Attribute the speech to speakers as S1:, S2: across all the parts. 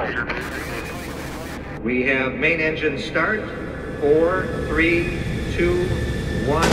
S1: We have main engine start. 4, 3, 2, 1.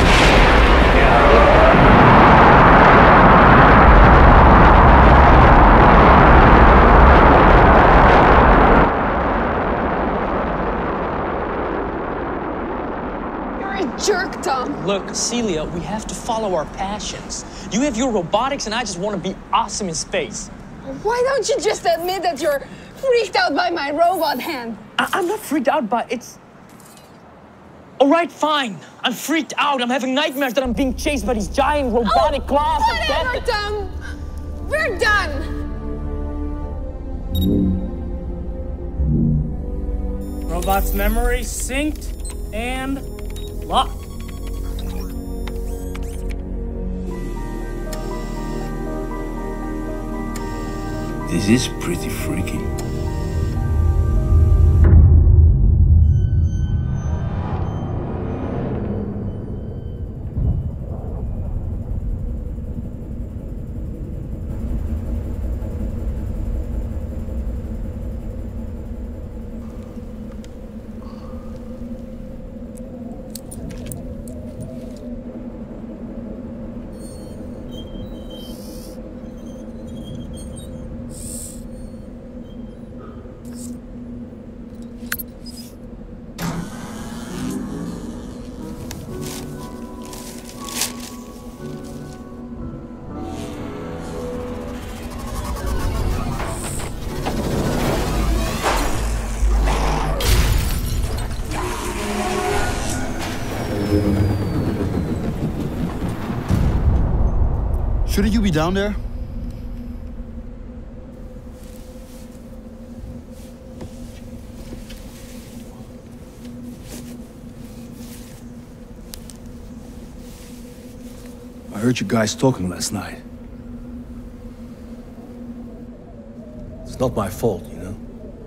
S2: Jerk, Tom.
S3: Look, Celia, we have to follow our passions. You have your robotics, and I just want to be awesome in space.
S2: Why don't you just admit that you're freaked out by my robot hand?
S3: I'm not freaked out by it's... All right, fine. I'm freaked out. I'm having nightmares that I'm being chased by these giant robotic claws.
S2: Whatever, Tom. We're done.
S4: Robot's memory synced and locked.
S5: This is pretty freaky.
S6: Shouldn't you be down there?
S5: I heard you guys talking last night. It's not my fault, you know?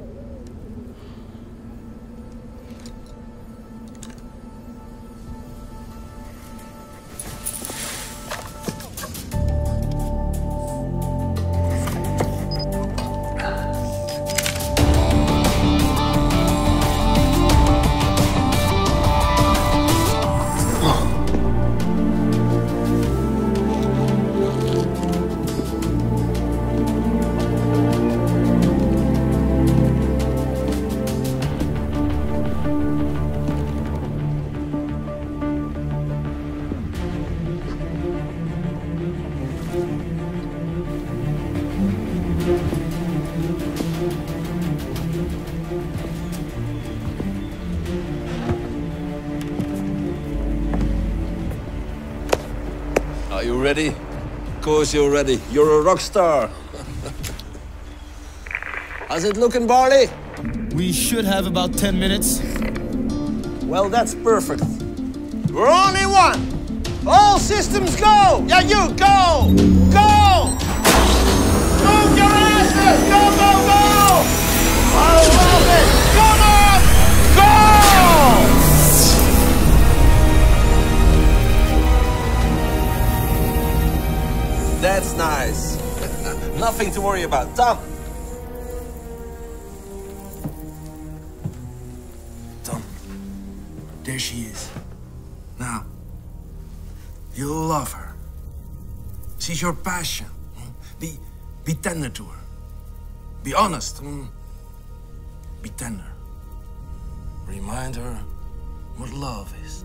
S7: Are you ready? Of course you're ready. You're a rock star. How's it looking, Barley?
S6: We should have about 10 minutes.
S7: Well, that's perfect. We're only one. All systems go. Yeah, you go. Go. Move your asses. Go, go, go. I love it. Come on. Go. That's nice. Nothing to worry about. Tom.
S5: Tom, there she is. Now, you'll love her. She's your passion. Be tender to her. Be honest. Be tender. Remind her what love is.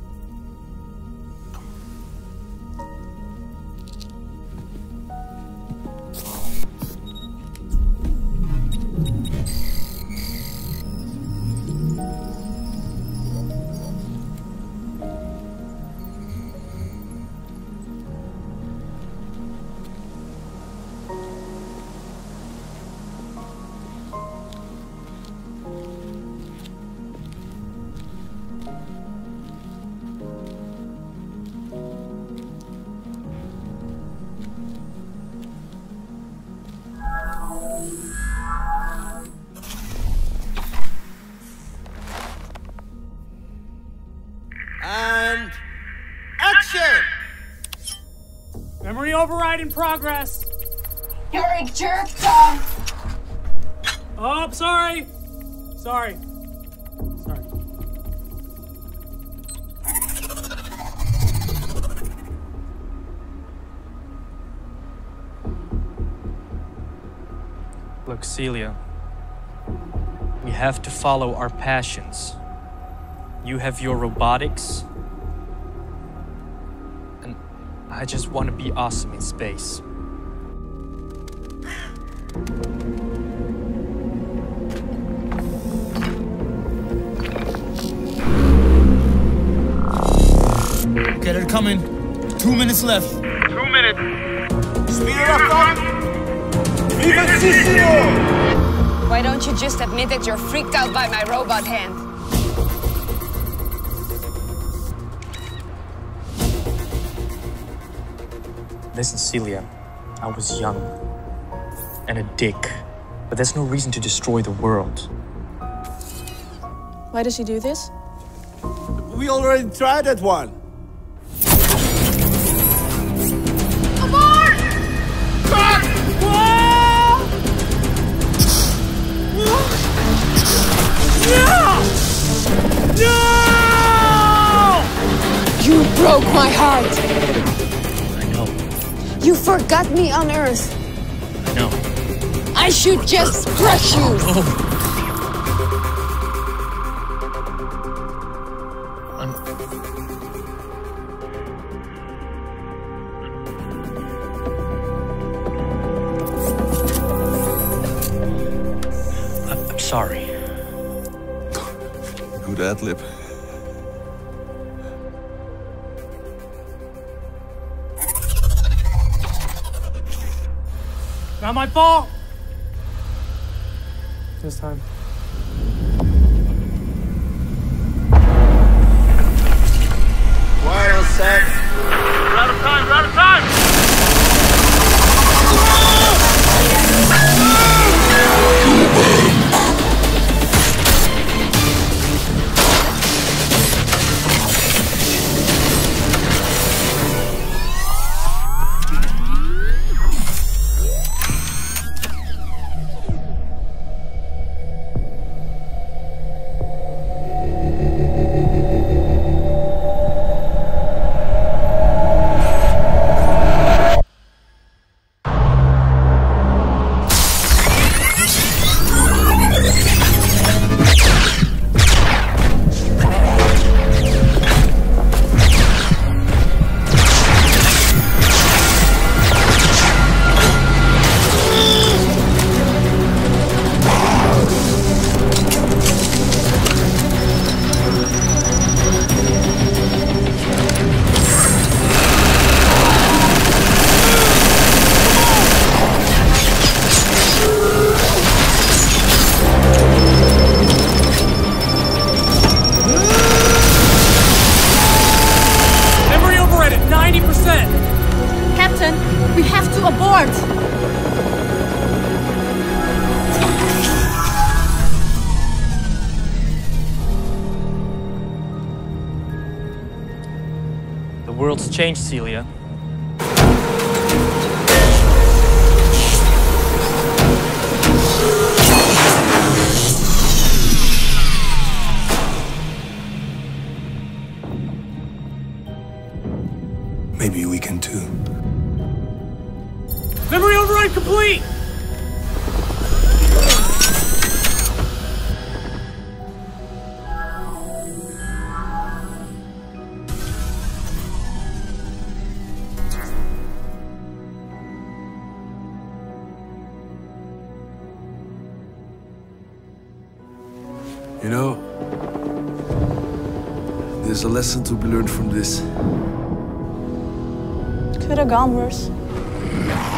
S7: And action!
S4: Memory override in progress.
S2: You're a jerk, Tom.
S4: Oh, sorry. Sorry. Sorry.
S3: Look, Celia, we have to follow our passions. You have your robotics, and I just want to be awesome in space.
S6: Okay, they're coming. 2 minutes left.
S7: 2 minutes. Speed it up, Doc. Vivacissimo!
S2: Why don't you just admit that you're freaked out by my robot hand?
S3: Listen, Celia, I was young and a dick, but there's no reason to destroy the world.
S8: Why does he do this?
S7: We already tried that one.
S2: Abort!
S7: Doc!
S4: No!
S2: You broke my heart.
S3: I know,
S2: You forgot me on Earth.
S3: I know.
S2: I should just crush you.
S3: I'm sorry.
S6: Good ad-lib.
S4: Not my fault. This time.
S7: Quiet on set.
S4: We're out of time. We're out of time.
S8: Captain, we have to abort!
S3: The world's changed, Celia.
S5: Maybe we can too.
S4: Memory override complete!
S5: You know, there's a lesson to be learned from this.
S8: Could have gone worse.